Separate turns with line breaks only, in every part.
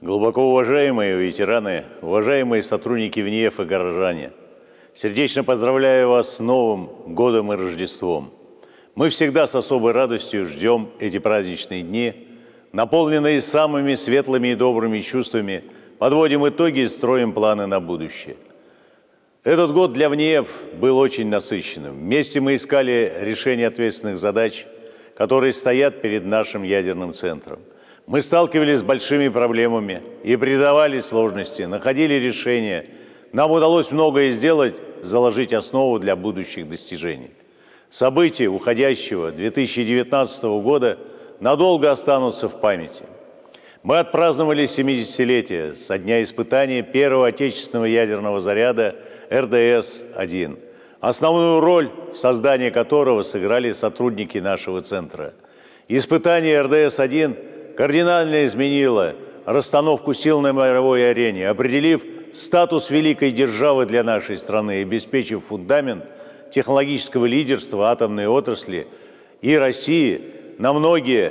Глубоко уважаемые ветераны, уважаемые сотрудники ВНИЭФ и горожане, сердечно поздравляю вас с Новым годом и Рождеством. Мы всегда с особой радостью ждем эти праздничные дни, наполненные самыми светлыми и добрыми чувствами, подводим итоги и строим планы на будущее. Этот год для ВНИЭФ был очень насыщенным. Вместе мы искали решение ответственных задач, которые стоят перед нашим ядерным центром. Мы сталкивались с большими проблемами и преодолевали сложности, находили решения. Нам удалось многое сделать, заложить основу для будущих достижений. События уходящего 2019 года надолго останутся в памяти. Мы отпраздновали 70-летие со дня испытания первого отечественного ядерного заряда РДС-1, основную роль в создании которого сыграли сотрудники нашего центра. Испытание РДС-1 кардинально изменило расстановку сил на мировой арене, определив статус великой державы для нашей страны и обеспечив фундамент технологического лидерства атомной отрасли и России на многие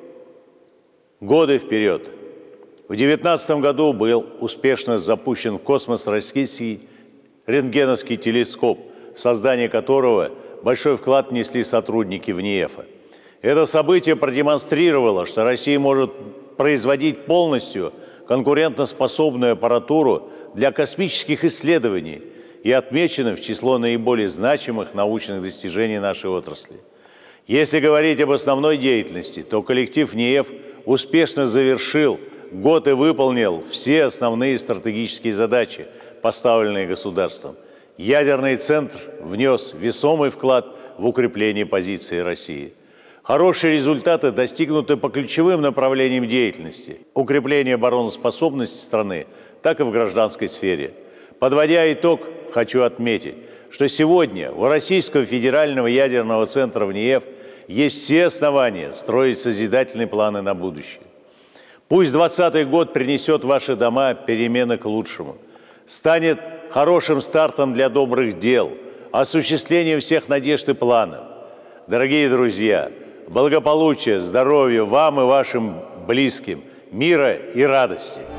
годы вперед. В 2019 году был успешно запущен в космос российский рентгеновский телескоп, в создание которого большой вклад внесли сотрудники ВНИЭФа. Это событие продемонстрировало, что Россия может производить полностью конкурентоспособную аппаратуру для космических исследований и отмечено в число наиболее значимых научных достижений нашей отрасли. Если говорить об основной деятельности, то коллектив ВНИЭФ успешно завершил год и выполнил все основные стратегические задачи, поставленные государством. Ядерный центр внес весомый вклад в укрепление позиции России. Хорошие результаты достигнуты по ключевым направлениям деятельности – укрепление обороноспособности страны, так и в гражданской сфере. Подводя итог, хочу отметить, что сегодня у Российского федерального ядерного центра ВНИЭФ есть все основания строить созидательные планы на будущее. Пусть 2020 год принесет в ваши дома перемены к лучшему, станет хорошим стартом для добрых дел, осуществлением всех надежд и планов. Дорогие друзья, благополучия, здоровья вам и вашим близким, мира и радости.